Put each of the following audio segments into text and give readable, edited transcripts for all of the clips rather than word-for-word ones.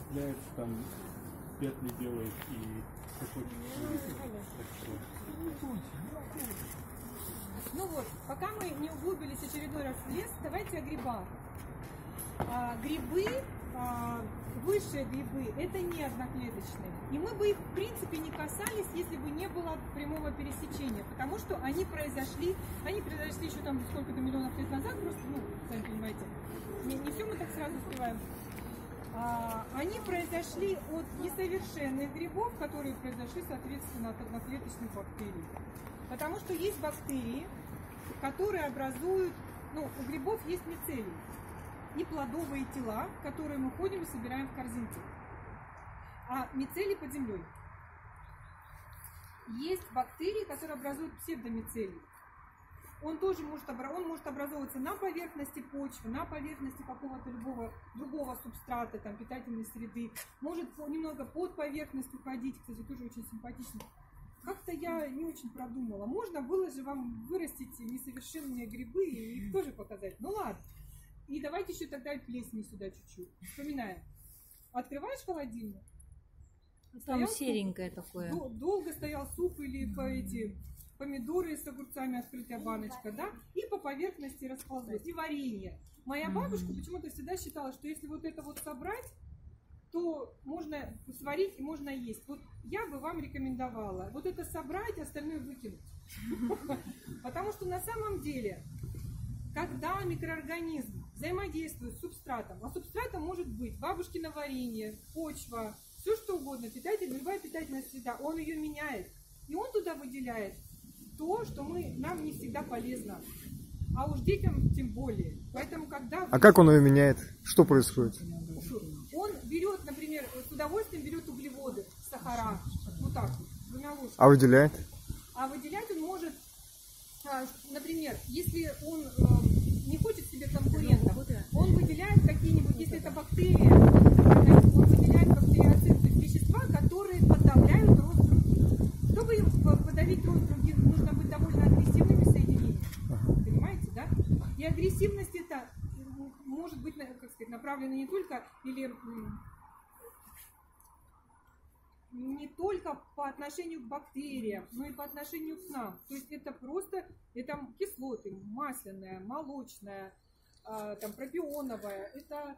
цепляется, там петли делает и кусочек. Ну вот, пока мы не углубились очередной раз в лес, давайте о грибах. Грибы, высшие грибы, это не одноклеточные. И мы бы их, в принципе, не касались, если бы не было прямого пересечения. Потому что они произошли еще там сколько-то миллионов лет назад, просто, ну, сами понимаете, не все мы так сразу успеваем. Они произошли от несовершенных грибов, которые произошли, соответственно, от одноклеточных бактерий. Потому что есть бактерии, которые образуют, ну, у грибов есть мицелий и плодовые тела, которые мы ходим и собираем в корзинке. А мицелий под землей. Есть бактерии, которые образуют псевдомицелий. Он тоже может образовываться на поверхности почвы, на поверхности какого-то любого другого субстрата, там, питательной среды. Может немного под поверхностью ходить, кстати, тоже очень симпатично. Как-то я не очень продумала. Можно было же вам вырастить несовершенные грибы и их тоже показать. Ну ладно. И давайте еще тогда и плесени сюда чуть-чуть. Вспоминаем. Открываешь холодильник. Там серенькое такое. Долго стоял суп или помидоры с огурцами, открытая баночка, да? И по поверхности расползлось. И варенье. Моя бабушка почему-то всегда считала, что если вот это вот собрать, то можно сварить и можно есть. Вот я бы вам рекомендовала вот это собрать, остальное выкинуть. Потому что на самом деле, когда микроорганизм взаимодействует с субстратом, а субстратом может быть бабушкино варенье, почва, все что угодно, любая питательная среда, он ее меняет. И он туда выделяет то, что нам не всегда полезно. А уж детям тем более. Поэтому, когда А как он ее меняет? Что происходит? Он берет, например, с удовольствием берет углеводы, сахара, вот так вот, двумя ложками. А выделяет? А выделять он может, например, если он не хочет себе конкурентов, он выделяет какие-нибудь, если это бактерии, он выделяет бактериоциды, то есть вещества, которые подавляют рост других. Чтобы им подавить рост других, нужно быть довольно агрессивными соединениями. Понимаете, да? И агрессивность это может быть, как сказать, направлена не только не только по отношению к бактериям, но и по отношению к нам. То есть это просто кислоты, масляная, молочная, там, пропионовая, это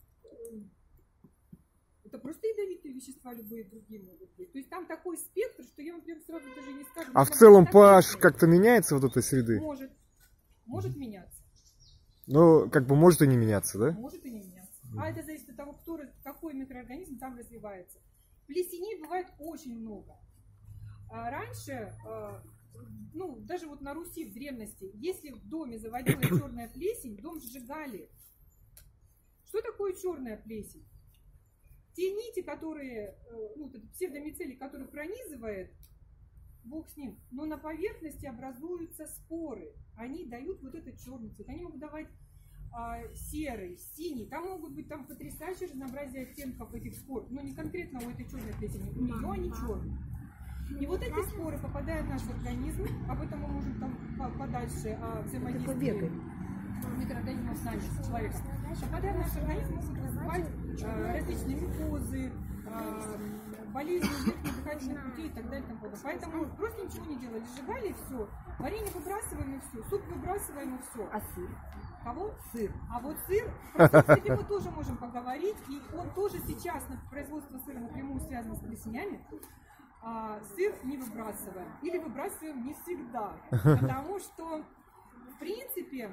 просто ядовитые вещества, любые другие могут быть. То есть там такой спектр, что я вам прям сразу даже не скажу. А в целом pH как-то меняется вот этой среды? Может меняться. Ну, как бы может и не меняться, да? Может и не меняться. А это зависит от того, какой микроорганизм там развивается. Плесеней бывает очень много. Раньше, ну, даже вот на Руси в древности, если в доме заводилась черная плесень, дом сжигали. Что такое черная плесень? Те нити, которые, ну, псевдомицелий, который пронизывает, бог с ним, но на поверхности образуются споры. Они дают вот этот черный цвет. Они могут давать серый, синий. Там могут быть потрясающее разнообразие оттенков этих спор. Но не конкретно у этой черной плесени. У нее они черные. И вот эти споры попадают в наш организм. Об этом мы можем там подальше взаимодействовать микроорганизмов с нами, с человеком. Попадая в наш организм, могут вызывать различные микозы, болезни верхних дыхательных путей и так далее. Поэтому просто ничего не делали. Сжигали и все. Варенье выбрасываем и все. Суп выбрасываем и все. А сыр? Кого? Сыр. А вот сыр, про сыр мы тоже можем поговорить. И он тоже сейчас, производство сыра напрямую связано с плесенями. Сыр не выбрасываем. Или выбрасываем не всегда. Потому что, в принципе,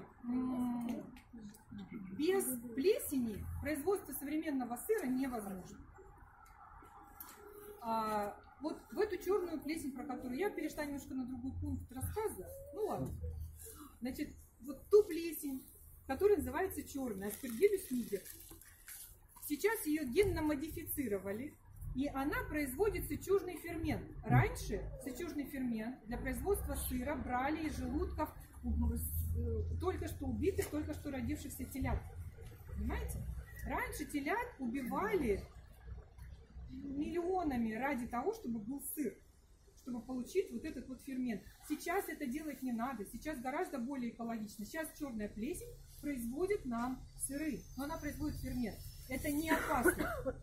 без плесени производство современного сыра невозможно. Вот в эту черную плесень, про которую я перешла немножко на другой пункт рассказа, ну ладно. Значит, вот ту плесень, которая называется черная, Aspergillus niger. Сейчас ее генно модифицировали, и она производит сычужный фермент. Раньше сычужный фермент для производства сыра брали из желудков только что убитых, только что родившихся телят. Понимаете? Раньше телят убивали миллионами ради того, чтобы был сыр, чтобы получить вот этот вот фермент. Сейчас это делать не надо, сейчас гораздо более экологично. Сейчас черная плесень производит нам сыры, но она производит фермент. Это не опасно, совершенно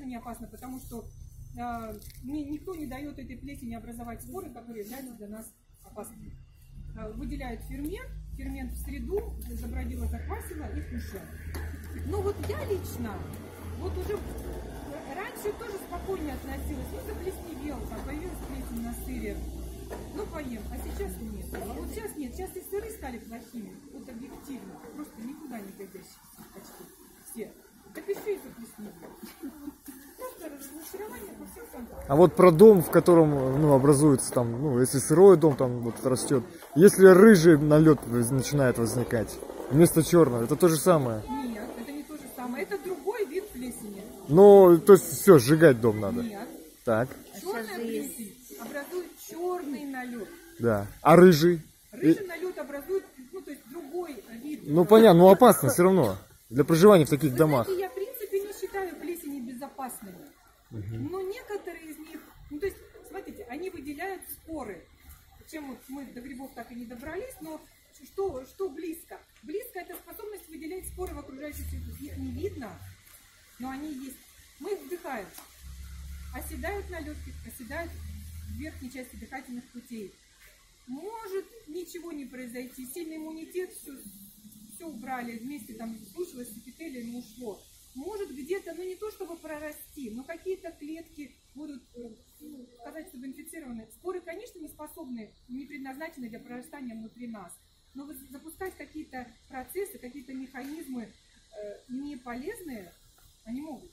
не опасно, потому что никто не дает этой плесени образовать споры, которые являются для нас опасными. Выделяют фермент в среду, забродила, заквасила и кушаем. Но вот я лично, вот уже раньше тоже спокойнее относилась, ну заплесневел, появилась плесень на сыре, ну поем, а сейчас нет. А вот сейчас нет, сейчас и сыры стали плохими, вот объективно, просто никуда не годящиеся почти все. Так еще и заплесневел. Просто разочарование по всем фронтам. А вот про дом, в котором, ну, образуется там, ну, если сырой дом там вот растет, если рыжий налет начинает возникать вместо черного, это то же самое? Нет, это не то же самое, это другой вид плесени. Ну, то есть все, сжигать дом надо. Нет. Так, Черная плесень образует черный налет. да. А рыжий? Рыжий налет образует, ну, то есть другой вид. Ну, понятно, но опасно все равно для проживания в таких Вы домах. знаете, я в принципе не считаю плесени безопасными. Но некоторые из них, ну то есть, смотрите, они выделяют споры. Чем вот мы до грибов так и не добрались, но что близко? Близко это способность выделять споры в окружающей среде. Их не видно, но они есть. Мы их вдыхаем. Оседают на легких, оседают в верхней части дыхательных путей. Может ничего не произойти. Сильный иммунитет, все убрали, вместе там случилось с эпителием и ушло. Может где-то, ну не то чтобы прорасти, но какие-то клетки будут, сказать, чтобы инфицированы. Споры, конечно, не способны, не предназначены для прорастания внутри нас. Но вот запускать какие-то процессы, какие-то механизмы не полезные, они могут.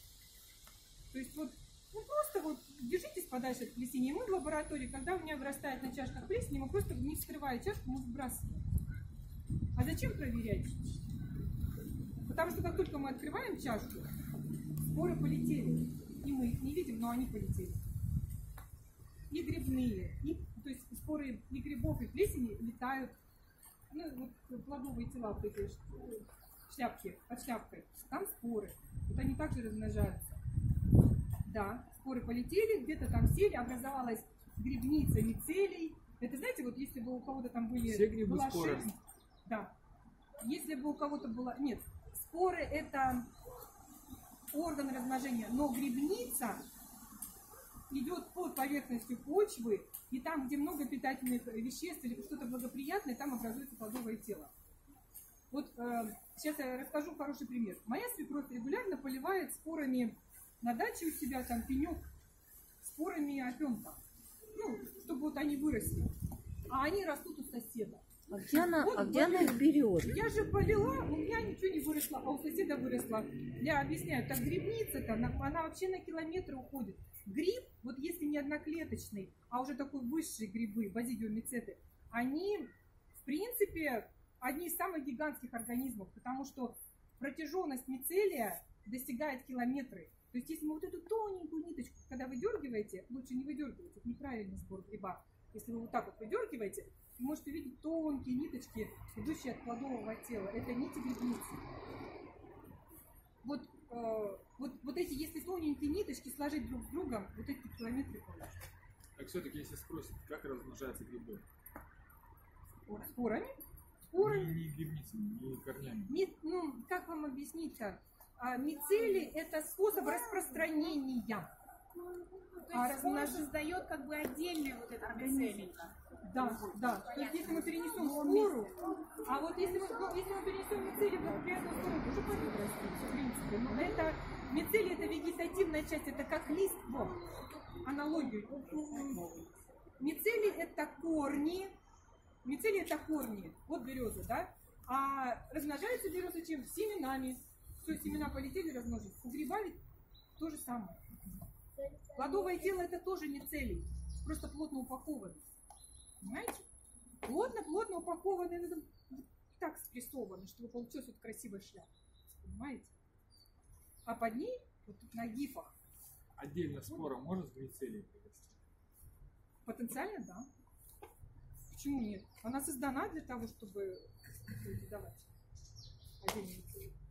То есть вот, ну просто вот держитесь подальше от плесени. Мы в лаборатории, когда у меня вырастает на чашках плесени, мы просто не вскрывая чашку, мы сбрасываем. А зачем проверять? Потому что как только мы открываем чашку, споры полетели. И мы их не видим, но они полетели. И грибные, то есть споры и грибов, и плесени летают. Ну, вот плодовые тела, вот эти шляпки, под шляпкой, там споры. Вот они также размножаются. Да, споры полетели, где-то там сели, образовалась грибница мицелий. Это, знаете, вот если бы у кого-то там была шерсть, да, если бы у кого-то была... Нет, споры это орган размножения, но грибница идет под поверхностью почвы, и там, где много питательных веществ или что-то благоприятное, там образуется плодовое тело. Вот сейчас я расскажу хороший пример. Моя свекровь регулярно поливает спорами на даче у себя, там пенек, спорами опенка. Ну, чтобы вот они выросли. А они растут у соседа. А где она их берет? Я же полила, у меня ничего не выросло, а у соседа выросло. Я объясняю, так грибница-то, она вообще на километры уходит. Гриб, вот если не одноклеточный, а уже такой высшие грибы, базидиомицеты, они, в принципе, одни из самых гигантских организмов, потому что протяженность мицелия достигает километры. То есть, если мы вот эту тоненькую ниточку, когда выдергиваете, лучше не выдергивать, это неправильный сбор гриба. Если вы вот так вот выдергиваете, вы можете увидеть тонкие ниточки, идущие от плодового тела. Это нити грибницы. Вот эти, если тоненькие ниточки сложить друг с другом, вот эти километры получатся. Так все-таки, если спросят, как размножаются грибы? Спорами? Не грибницами, не корнями. Нет, ну, как вам объяснить-то? Мицелий – это способ распространения. Спора создает как бы отдельный вот этот мицелий. Да, да. То есть если мы перенесем спору, а вот если мы перенесем мицелий в благоприятную сторону, уже пойдет расти, в принципе. Но это мицелий – это вегетативная часть, это как лист, вот, аналогию. Мицелий – это корни. Мицелий – это корни. Вот береза, да? А размножается береза чем? Семенами. Все, семена полетели, размножились. У гриба ведь то же самое. Плодовое тело это тоже мицелий, просто плотно упаковано. Понимаете? Плотно упакованы, так спрессованы, чтобы получилась вот красивая шляпа. Понимаете? А под ней, вот тут на гифах. Отдельно спора может с мицелием привести? Потенциально, да. Почему нет? Она создана для того, чтобы давать отдельный мицелий.